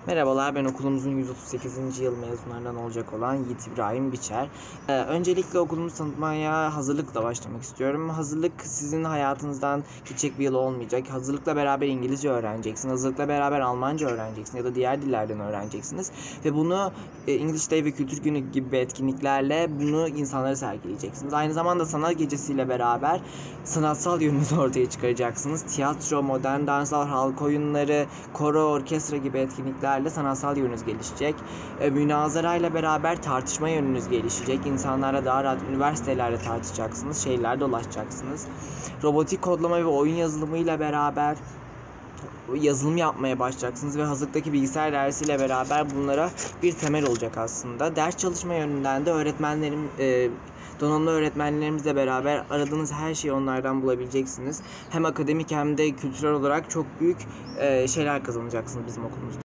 Merhabalar, ben okulumuzun 138. yıl mezunlarından olacak olan Yiğit İbrahim Biçer. Öncelikle okulumuzu tanıtmaya hazırlıkla başlamak istiyorum. Hazırlık sizin hayatınızdan geçecek bir yıl olmayacak. Hazırlıkla beraber İngilizce öğreneceksiniz. Hazırlıkla beraber Almanca öğreneceksiniz ya da diğer dillerden öğreneceksiniz. Ve bunu English Day ve Kültür Günü gibi etkinliklerle bunu insanlara sergileyeceksiniz. Aynı zamanda sanat gecesiyle beraber sanatsal yönünüzü ortaya çıkaracaksınız. Tiyatro, modern danslar, halk oyunları, koro, orkestra gibi etkinliklerle sanatsal yönünüz gelişecek. Münazarayla beraber tartışma yönünüz gelişecek. İnsanlarla daha rahat üniversitelerde tartışacaksınız, şehirlerde dolaşacaksınız. Robotik kodlama ve oyun yazılımıyla beraber yazılım yapmaya başlayacaksınız ve hazırlıktaki bilgisayar dersiyle beraber bunlara bir temel olacak aslında. Ders çalışma yönünden de donanımlı öğretmenlerimizle beraber aradığınız her şeyi onlardan bulabileceksiniz. Hem akademik hem de kültürel olarak çok büyük şeyler kazanacaksınız bizim okulumuzda.